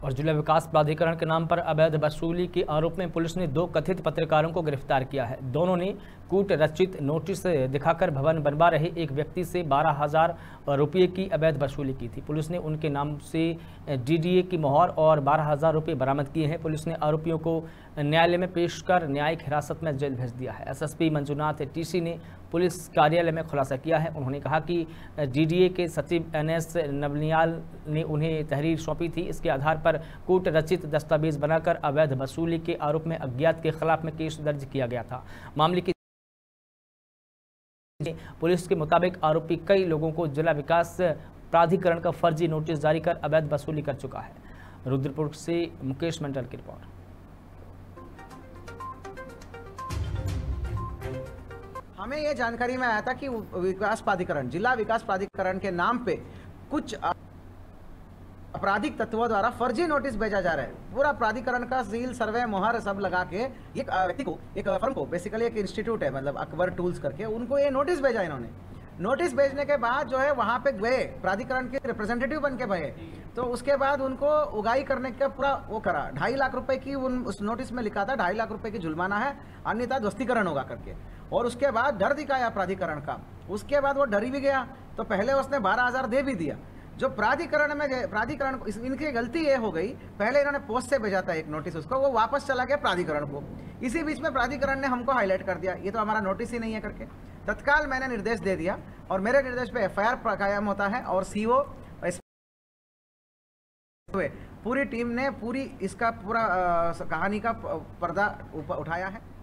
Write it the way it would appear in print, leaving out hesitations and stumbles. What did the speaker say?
और जिला विकास प्राधिकरण के नाम पर अवैध वसूली के आरोप में पुलिस ने 2 कथित पत्रकारों को गिरफ्तार किया है। दोनों ने कूट रचित नोटिस दिखाकर भवन बनवा रहे एक व्यक्ति से 12,000 रुपये की अवैध वसूली की थी। पुलिस ने उनके नाम से डीडीए की मोहर और 12,000 रुपये बरामद किए हैं। पुलिस ने आरोपियों को न्यायालय में पेश कर न्यायिक हिरासत में जेल भेज दिया है। एसएसपी मंजुनाथ टीसी ने पुलिस कार्यालय में खुलासा किया है। उन्होंने कहा कि डीडीए के सचिव एनएस नवनियाल ने उन्हें तहरीर सौंपी थी। इसके आधार पर कूट रचित दस्तावेज बनाकर अवैध वसूली के आरोप में अज्ञात के खिलाफ में केस दर्ज किया गया था। मामले की पुलिस के मुताबिक आरोपी कई लोगों को जिला विकास प्राधिकरण का फर्जी नोटिस जारी कर अवैध वसूली कर चुका है। रुद्रपुर से मुकेश मंडल की रिपोर्ट। हमें ये जानकारी में आया था कि विकास प्राधिकरण, जिला विकास प्राधिकरण के नाम पे कुछ आपराधिक तत्वों द्वारा फर्जी नोटिस भेजा जा रहा है। पूरा प्राधिकरण का सील, सर्वे, मोहर सब लगा के एक व्यक्ति को, एक फर्म को, बेसिकली एक इंस्टीट्यूट है मतलब अकबर टूल्स करके, उनको ये नोटिस भेजा इन्होंने। नोटिस भेजने के बाद जो है वहाँ पे गए, प्राधिकरण के रिप्रेजेंटेटिव बन के गए, तो उसके बाद उनको उगाई करने का पूरा वो करा। 2.5 लाख रुपए की उस नोटिस में लिखा था 2.5 लाख रुपए की जुर्माना है, अन्यथा ध्वस्तीकरण होगा करके। और उसके बाद डर दिखाया प्राधिकरण का। उसके बाद वो डरी भी गया, तो पहले उसने 12,000 दे भी दिया। जो प्राधिकरण को इनकी गलती ये हो गई, पहले इन्होंने पोस्ट से भेजा था एक नोटिस उसको, वो वापस चला गया प्राधिकरण को। इसी बीच में प्राधिकरण ने हमको हाईलाइट कर दिया ये तो हमारा नोटिस ही नहीं है करके। तत्काल मैंने निर्देश दे दिया और मेरे निर्देश पे एफआईआर कायम होता है और सीओ पूरी टीम ने पूरी इसका पूरा कहानी का पर्दा उठाया है।